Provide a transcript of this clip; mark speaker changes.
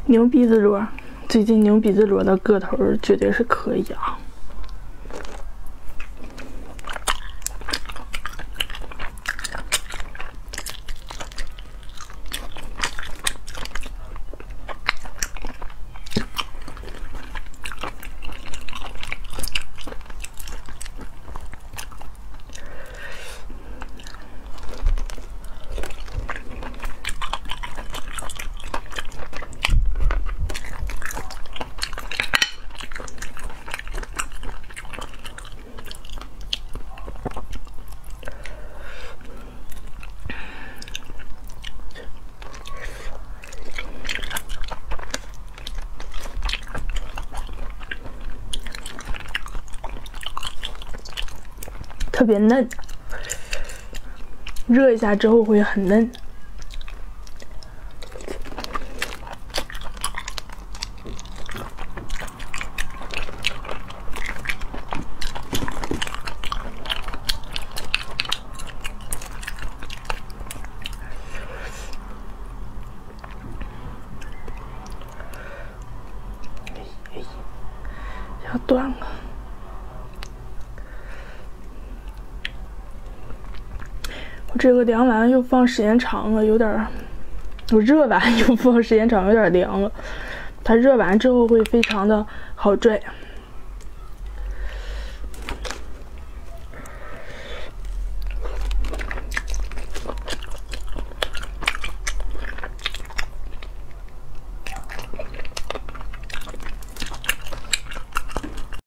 Speaker 1: 牛鼻子螺，最近牛鼻子螺的个头绝对是可以啊。 特别嫩，热一下之后会很嫩。要断了。 我这个凉完又放时间长了，有点儿；我热完又放时间长，有点凉了。它热完之后会非常的好拽。